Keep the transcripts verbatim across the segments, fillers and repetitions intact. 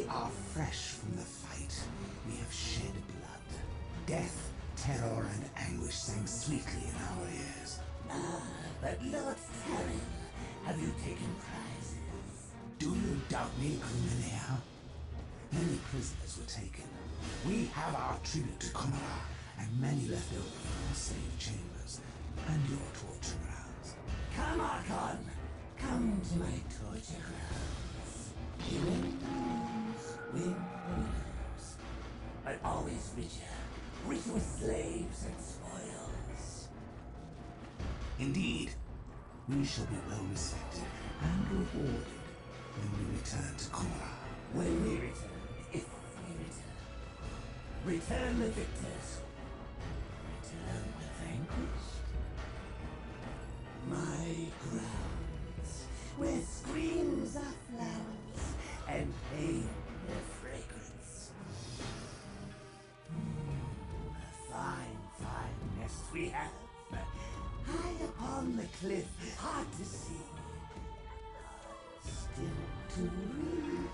We are fresh from the fight. We have shed blood. Death, terror, and anguish sang sweetly in our ears. Ah, but Lord Tahril, have you taken prizes? Do you doubt me, Grumenael? Many prisoners were taken. We have our tribute to Commorragh, and many left over from our slave chambers, and your torture grounds. Come, Archon! Come to my torture grounds. We win, win, lose. But always richer. Richer with slaves and spoils. Indeed, we shall be well respected and rewarded when we return to Commorragh. When we return, if we return. Return the victors. Return the vanquished. My grounds, where screams are flowers and pain their fragrance. Mm, a fine, fine nest we have. High upon the cliff, hard to see. Still to reach.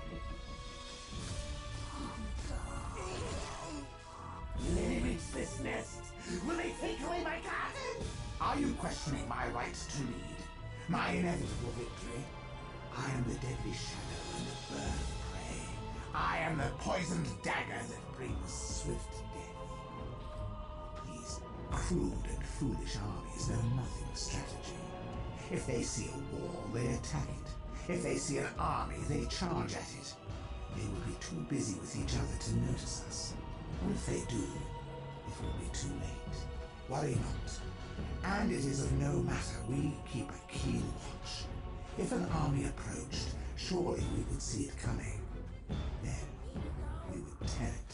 Will they reach this nest? Will they take away my garden? Are you questioning my right to lead? My inevitable victory? I am the deadly shadow and the bird of prey. I am the poisoned dagger that brings swift death. These crude and foolish armies know nothing of strategy. If they see a wall, they attack it. If they see an army, they charge at it. They will be too busy with each other to notice us. Or if they do, it will be too late. Worry not. And it is of no matter, we keep a keen watch. If an army approached, surely we would see it coming. Then we would tear it